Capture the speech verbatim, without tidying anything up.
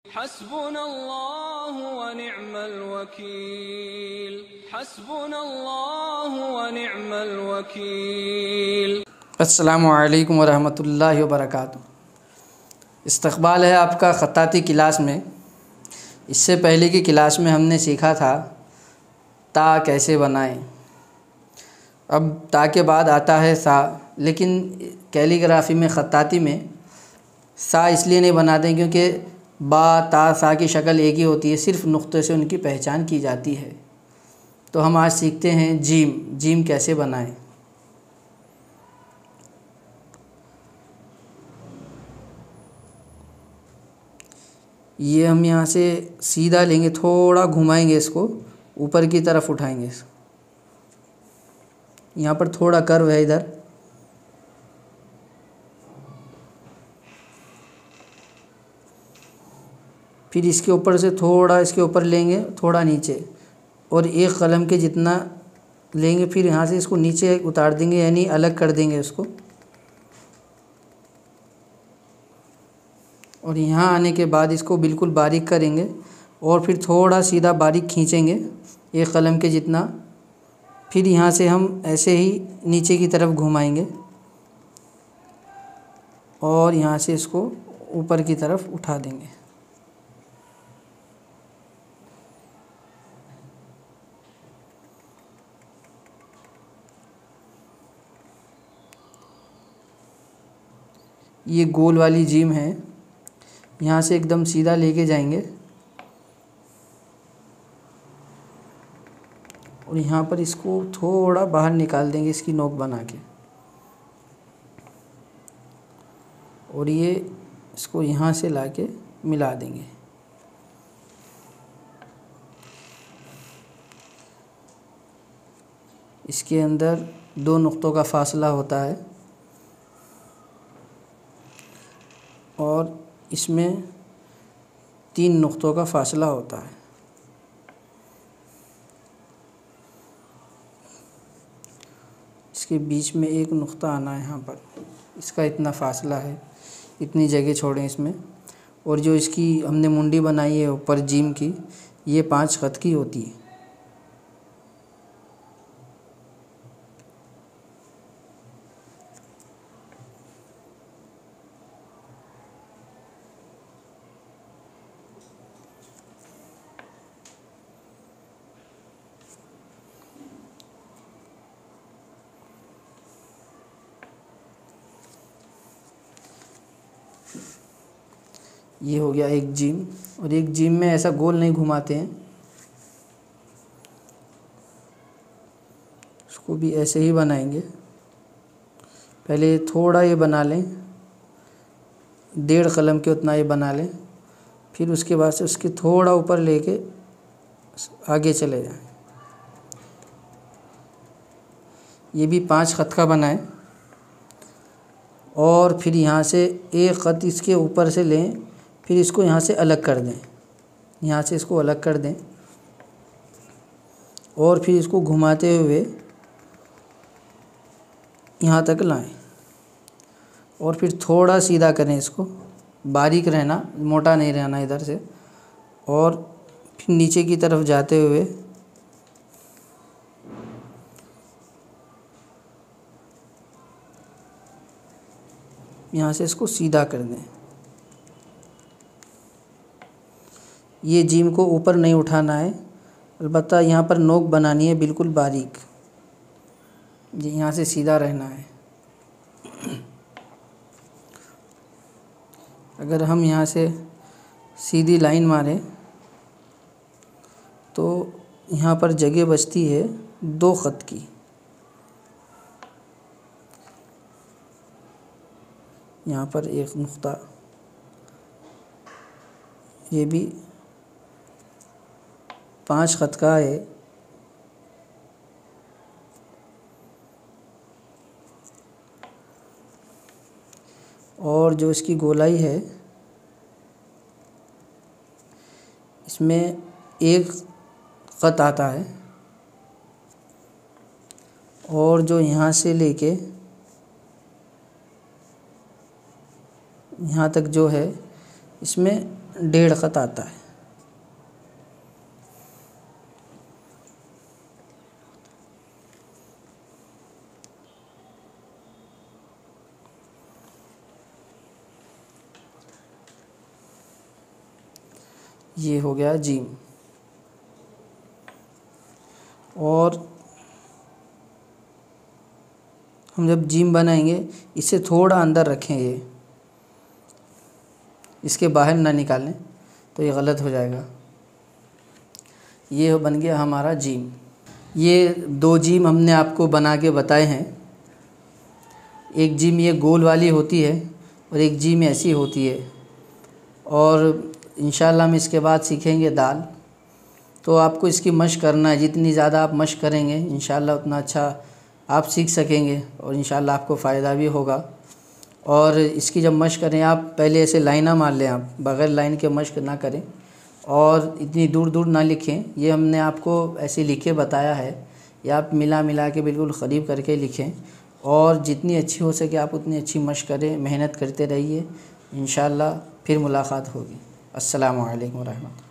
हस्बुनल्लाहु व निअमल वकील, हस्बुनल्लाहु व निअमल वकील। अस्सलामु अलैकुम व रहमतुल्लाहि व बरकातुहू। इस्तक़बाल है आपका ख़त्ताती क्लास में। इससे पहले की क्लास में हमने सीखा था ता कैसे बनाएं। अब ता के बाद आता है सा, लेकिन कैलीग्राफ़ी में ख़त्ताती में सा इसलिए नहीं बनाते हैं क्योंकि बा ता सा की शक्ल एक ही होती है, सिर्फ़ नुक्ते से उनकी पहचान की जाती है। तो हम आज सीखते हैं जीम जीम कैसे बनाएं। ये हम यहाँ से सीधा लेंगे, थोड़ा घुमाएंगे, इसको ऊपर की तरफ उठाएंगे। यहाँ पर थोड़ा कर्व है इधर, फिर इसके ऊपर से थोड़ा इसके ऊपर लेंगे, थोड़ा नीचे, और एक कलम के जितना लेंगे। फिर यहाँ से इसको नीचे उतार देंगे, यानी अलग कर देंगे इसको। और यहाँ आने के बाद इसको बिल्कुल बारीक करेंगे और फिर थोड़ा सीधा बारीक खींचेंगे एक कलम के जितना। फिर यहाँ से हम ऐसे ही नीचे की तरफ घुमाएंगे और यहाँ से इसको ऊपर की तरफ उठा देंगे। ये गोल वाली जीम है, यहाँ से एकदम सीधा लेके जाएंगे और यहाँ पर इसको थोड़ा बाहर निकाल देंगे इसकी नोक बना के, और ये इसको यहाँ से लाके मिला देंगे। इसके अंदर दो नुक्तों का फासला होता है और इसमें तीन नुक्तों का फासला होता है। इसके बीच में एक नुक्ता आना है, यहाँ पर इसका इतना फासला है, इतनी जगह छोड़ें इसमें। और जो इसकी हमने मुंडी बनाई है ऊपर जीम की, ये पांच खत की होती है। ये हो गया एक जीम। और एक जीम में ऐसा गोल नहीं घुमाते हैं, उसको भी ऐसे ही बनाएंगे। पहले थोड़ा ये बना लें, डेढ़ कलम के उतना ये बना लें, फिर उसके बाद से उसके थोड़ा ऊपर लेके आगे चले जाएं। ये भी पांच खत का बनाएं और फिर यहाँ से एक खत इसके ऊपर से लें, फिर इसको यहाँ से अलग कर दें, यहाँ से इसको अलग कर दें और फिर इसको घुमाते हुए यहाँ तक लाएं और फिर थोड़ा सीधा करें इसको, बारीक रहना, मोटा नहीं रहना इधर से। और फिर नीचे की तरफ जाते हुए यहाँ से इसको सीधा कर दें। ये जीम को ऊपर नहीं उठाना है, अलबत्ता यहाँ पर नोक बनानी है बिल्कुल बारीक, ये यहाँ से सीधा रहना है। अगर हम यहाँ से सीधी लाइन मारें तो यहाँ पर जगह बचती है दो खत की। यहाँ पर एक नुक्ता, ये भी पांच खत का है। और जो इसकी गोलाई है, इसमें एक खत आता है और जो यहाँ से लेके यहाँ तक जो है इसमें डेढ़ ख़त आता है। ये हो गया जीम। और हम जब जीम बनाएंगे इसे थोड़ा अंदर रखें, ये इसके बाहर ना निकालें तो ये गलत हो जाएगा। ये बन गया हमारा जीम। ये दो जीम हमने आपको बना के बताए हैं। एक जीम ये गोल वाली होती है और एक जीम ऐसी होती है। और इंशाल्लाह हम इसके बाद सीखेंगे दाल। तो आपको इसकी मशक़ करना है, जितनी ज़्यादा आप मशक़ करेंगे इंशाल्लाह उतना अच्छा आप सीख सकेंगे और इंशाल्लाह आपको फ़ायदा भी होगा। और इसकी जब मशक़ करें आप पहले ऐसे लाइना मार लें, आप बग़ैर लाइन के मशक़ ना करें और इतनी दूर दूर ना लिखें। ये हमने आपको ऐसे लिखे बताया है, या आप मिला मिला के बिल्कुल क़रीब करके लिखें। और जितनी अच्छी हो सके आप उतनी अच्छी मशक़ करें, मेहनत करते रहिए, इंशाल्लाह फिर मुलाक़ात होगी। अस्सलामु अलैकुम व रहमतुल्लाह।